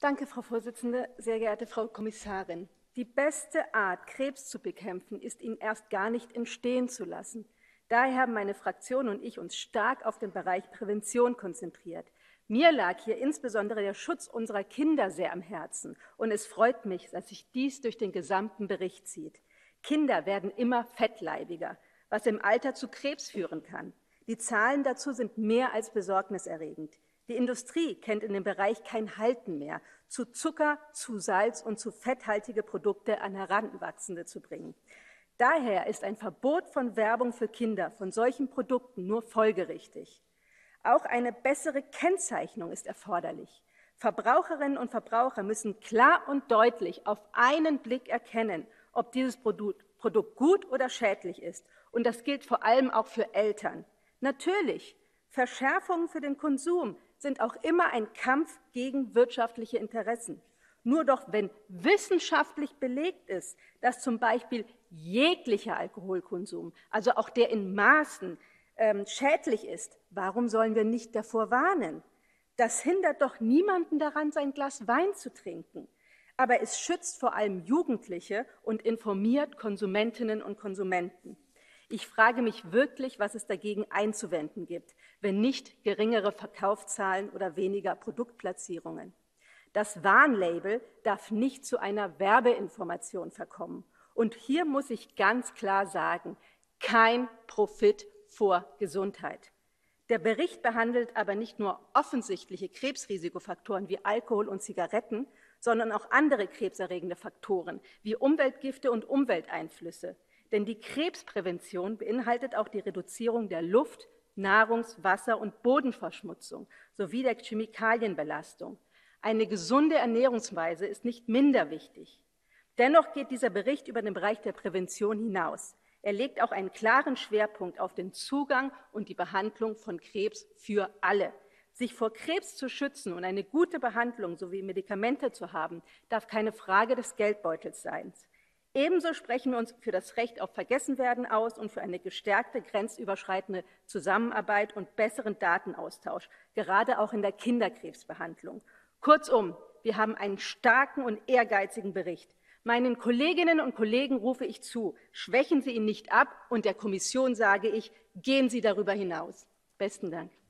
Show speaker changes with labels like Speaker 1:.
Speaker 1: Danke, Frau Vorsitzende, sehr geehrte Frau Kommissarin. Die beste Art, Krebs zu bekämpfen, ist, ihn erst gar nicht entstehen zu lassen. Daher haben meine Fraktion und ich uns stark auf den Bereich Prävention konzentriert. Mir lag hier insbesondere der Schutz unserer Kinder sehr am Herzen. Und es freut mich, dass sich dies durch den gesamten Bericht zieht. Kinder werden immer fettleibiger, was im Alter zu Krebs führen kann. Die Zahlen dazu sind mehr als besorgniserregend. Die Industrie kennt in dem Bereich kein Halten mehr, zu Zucker, zu Salz und zu fetthaltige Produkte an Heranwachsende zu bringen. Daher ist ein Verbot von Werbung für Kinder von solchen Produkten nur folgerichtig. Auch eine bessere Kennzeichnung ist erforderlich. Verbraucherinnen und Verbraucher müssen klar und deutlich auf einen Blick erkennen, ob dieses Produkt gut oder schädlich ist. Und das gilt vor allem auch für Eltern. Natürlich, Verschärfungen für den Konsum sind auch immer ein Kampf gegen wirtschaftliche Interessen. Nur doch, wenn wissenschaftlich belegt ist, dass zum Beispiel jeglicher Alkoholkonsum, also auch der in Maßen, schädlich ist, warum sollen wir nicht davor warnen? Das hindert doch niemanden daran, sein Glas Wein zu trinken. Aber es schützt vor allem Jugendliche und informiert Konsumentinnen und Konsumenten. Ich frage mich wirklich, was es dagegen einzuwenden gibt, wenn nicht geringere Verkaufszahlen oder weniger Produktplatzierungen. Das Warnlabel darf nicht zu einer Werbeinformation verkommen. Und hier muss ich ganz klar sagen, kein Profit vor Gesundheit. Der Bericht behandelt aber nicht nur offensichtliche Krebsrisikofaktoren wie Alkohol und Zigaretten, sondern auch andere krebserregende Faktoren wie Umweltgifte und Umwelteinflüsse. Denn die Krebsprävention beinhaltet auch die Reduzierung der Luft-, Nahrungs-, Wasser- und Bodenverschmutzung sowie der Chemikalienbelastung. Eine gesunde Ernährungsweise ist nicht minder wichtig. Dennoch geht dieser Bericht über den Bereich der Prävention hinaus. Er legt auch einen klaren Schwerpunkt auf den Zugang und die Behandlung von Krebs für alle. Sich vor Krebs zu schützen und eine gute Behandlung sowie Medikamente zu haben, darf keine Frage des Geldbeutels sein. Ebenso sprechen wir uns für das Recht auf Vergessenwerden aus und für eine gestärkte grenzüberschreitende Zusammenarbeit und besseren Datenaustausch, gerade auch in der Kinderkrebsbehandlung. Kurzum, wir haben einen starken und ehrgeizigen Bericht. Meinen Kolleginnen und Kollegen rufe ich zu, schwächen Sie ihn nicht ab und der Kommission sage ich, gehen Sie darüber hinaus. Besten Dank.